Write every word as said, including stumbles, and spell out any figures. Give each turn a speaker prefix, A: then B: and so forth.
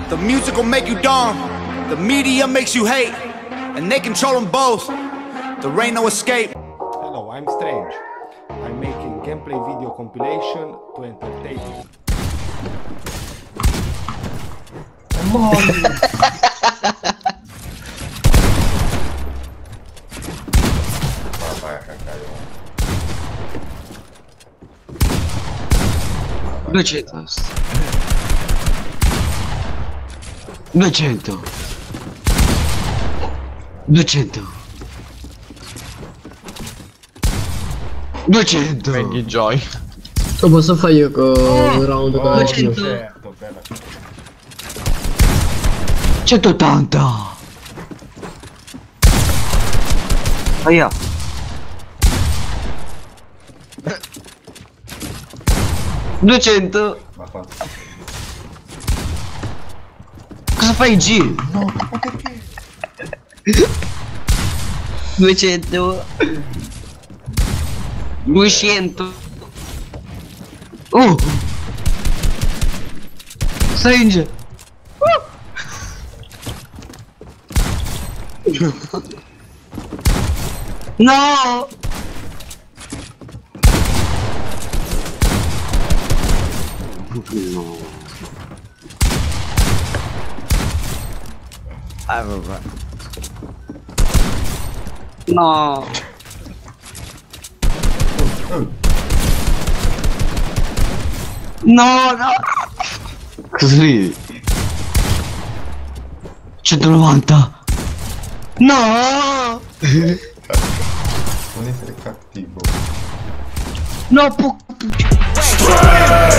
A: The music will make you dumb. The media makes you hate. And they control them both. There ain't no escape.
B: Hello, I'm Strange. I'm making gameplay video compilation to entertain you.
C: duecento duecento duecento duecento
D: Prendi Joy.
E: Lo posso fare io con un round con la
C: duecento
B: Certo, bella.
C: centottanta Aia. duecento.
B: Ma quanto?
C: Cosa fai G?
B: No, ma perché?
C: duecento duecento Oh Strange uh. No. No. Ah, vabbè. No. No, no. Così. centonovanta. No.
B: Non essere cattivo.
C: No, po-